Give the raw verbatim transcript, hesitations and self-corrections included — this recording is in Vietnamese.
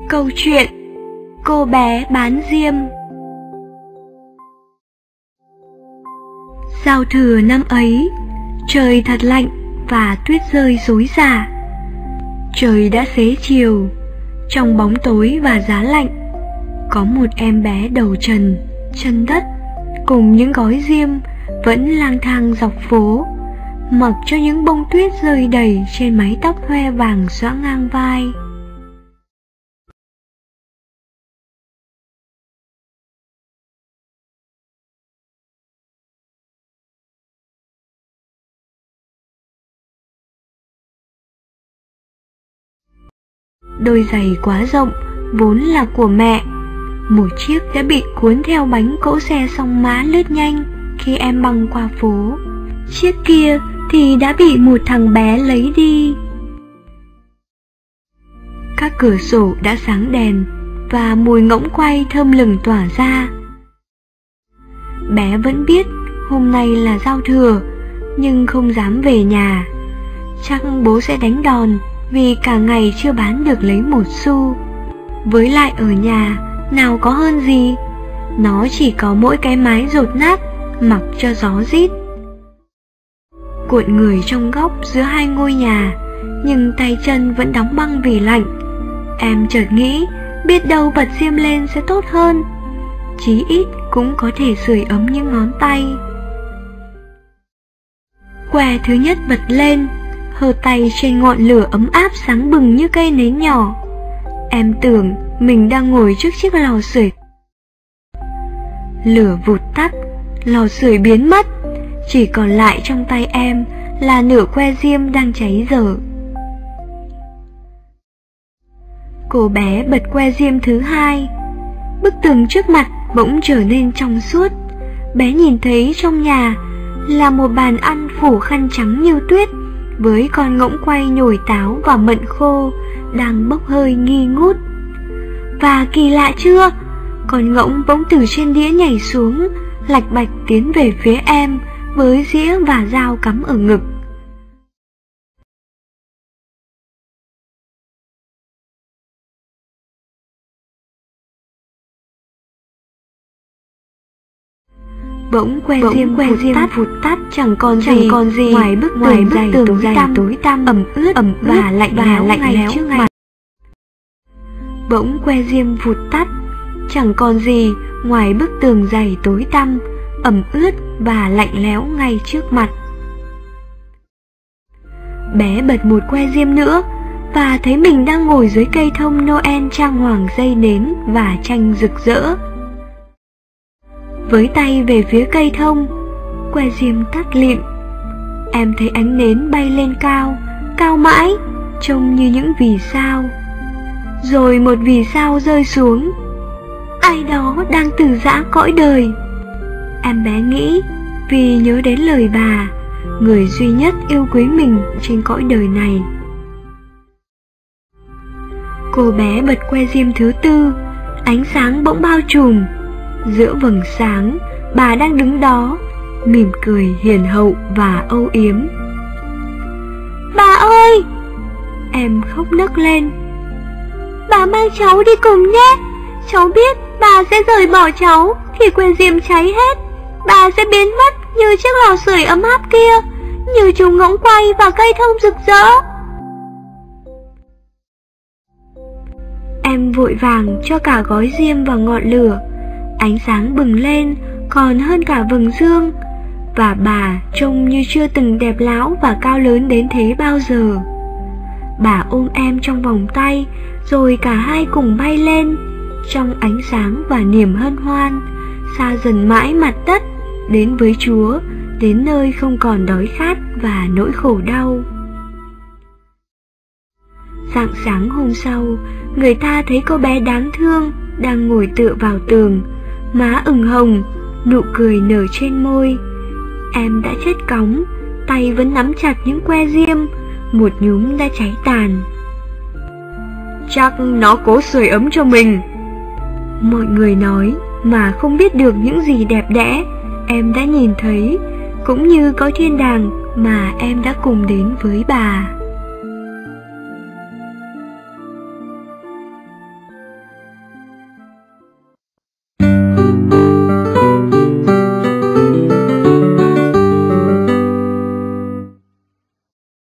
Câu chuyện Cô bé bán diêm. Giao thừa năm ấy, trời thật lạnh và tuyết rơi rối rả. Trời đã xế chiều, trong bóng tối và giá lạnh, có một em bé đầu trần, chân đất, cùng những gói diêm vẫn lang thang dọc phố, mặc cho những bông tuyết rơi đầy trên mái tóc hoe vàng xõa ngang vai. Đôi giày quá rộng, vốn là của mẹ. Một chiếc đã bị cuốn theo bánh cỗ xe song mã lướt nhanh khi em băng qua phố. Chiếc kia thì đã bị một thằng bé lấy đi. Các cửa sổ đã sáng đèn và mùi ngỗng quay thơm lừng tỏa ra. Bé vẫn biết hôm nay là giao thừa, nhưng không dám về nhà. Chắc bố sẽ đánh đòn vì cả ngày chưa bán được lấy một xu. Với lại ở nhà nào có hơn gì, nó chỉ có mỗi cái mái dột nát mặc cho gió rít. Cuộn người trong góc giữa hai ngôi nhà, nhưng tay chân vẫn đóng băng vì lạnh. Em chợt nghĩ biết đâu bật diêm lên sẽ tốt hơn, chí ít cũng có thể sưởi ấm những ngón tay. Que thứ nhất bật lên, hơ tay trên ngọn lửa ấm áp sáng bừng như cây nến nhỏ. Em tưởng mình đang ngồi trước chiếc lò sưởi. Lửa vụt tắt, lò sưởi biến mất, chỉ còn lại trong tay em là nửa que diêm đang cháy dở. Cô bé bật que diêm thứ hai. Bức tường trước mặt bỗng trở nên trong suốt. Bé nhìn thấy trong nhà là một bàn ăn phủ khăn trắng như tuyết, với con ngỗng quay nhồi táo và mận khô đang bốc hơi nghi ngút. Và kỳ lạ chưa, con ngỗng bỗng từ trên đĩa nhảy xuống, lạch bạch tiến về phía em với dĩa và dao cắm ở ngực. Bỗng que diêm que diêm vụt tắt, chẳng còn chẳng gì còn gì ngoài bức ngoài tường dày tối tăm tối tăm ẩm ướt ẩm và lạnh và lạnh lẽo trước mặt. Bỗng que diêm vụt tắt, chẳng còn gì ngoài bức tường dày tối tăm ẩm ướt và lạnh lẽo ngay trước mặt. Bé bật một que diêm nữa và thấy mình đang ngồi dưới cây thông Noel trang hoàng dây nến và tranh rực rỡ. Với tay về phía cây thông, que diêm tắt lịm. Em thấy ánh nến bay lên cao, cao mãi, trông như những vì sao. Rồi một vì sao rơi xuống. Ai đó đang từ giã cõi đời. Em bé nghĩ, vì nhớ đến lời bà, người duy nhất yêu quý mình trên cõi đời này. Cô bé bật que diêm thứ tư, ánh sáng bỗng bao trùm. Giữa vầng sáng, bà đang đứng đó, mỉm cười hiền hậu và âu yếm. Bà ơi! Em khóc nấc lên. Bà mang cháu đi cùng nhé. Cháu biết bà sẽ rời bỏ cháu khi que diêm cháy hết. Bà sẽ biến mất như chiếc lò sưởi ấm áp kia, như chú ngỗng quay và cây thông rực rỡ. Em vội vàng cho cả gói diêm vào ngọn lửa. Ánh sáng bừng lên còn hơn cả vầng dương, và bà trông như chưa từng đẹp lão và cao lớn đến thế bao giờ. Bà ôm em trong vòng tay, rồi cả hai cùng bay lên trong ánh sáng và niềm hân hoan, xa dần mãi mặt đất, đến với Chúa, đến nơi không còn đói khát và nỗi khổ đau. Rạng sáng hôm sau, người ta thấy cô bé đáng thương đang ngồi tựa vào tường, má ửng hồng, nụ cười nở trên môi. Em đã chết cóng, tay vẫn nắm chặt những que diêm, một nhúm đã cháy tàn. Chắc nó cố sưởi ấm cho mình, mọi người nói, mà không biết được những gì đẹp đẽ em đã nhìn thấy, cũng như có thiên đàng mà em đã cùng đến với bà.